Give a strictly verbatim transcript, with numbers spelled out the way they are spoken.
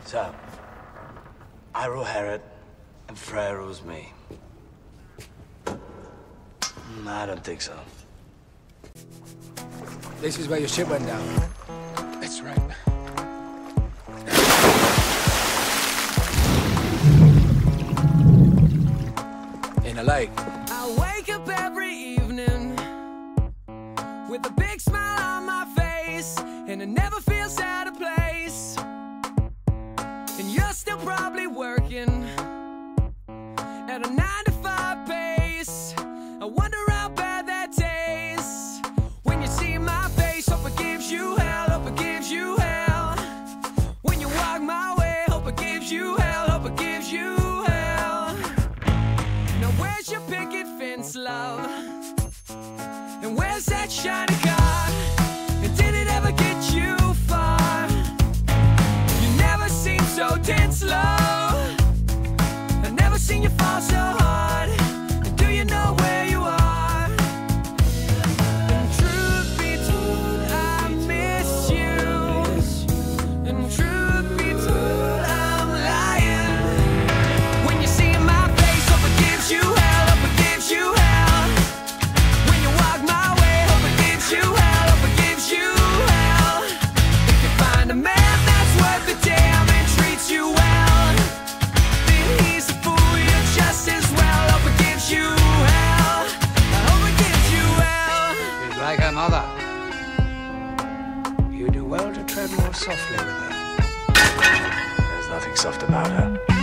So, I rule Herod, and Freya rules me. Mm, I don't think so. This is where your ship went down. That's right. In a lake. I wake up every evening with a big smile on my face, and it never feels out of place. And you're still probably working at a nine to five pace. I wonder how bad that tastes when you see my face. Hope it gives you hell, hope it gives you hell. When you walk my way, hope it gives you hell, hope it gives you hell. Now where's your picket fence, love? And where's that shiny car? And did it ever get you far? You never seem so tense, love. I've never seen you fall so hard. And do you know where you are? And truth be told, I miss you. And truth be told, I'm lying. When you see my face, hope it gives you hell, hope it gives you hell. When you walk my way, hope it gives you hell, hope it gives you hell. If you find a man that's worth the damn and treats you well, then he's a fool, you're just as well. Hope it gives you hell, I hope it gives you hell. She's like her mother. You do well to tread more softly with her. There's nothing soft about her.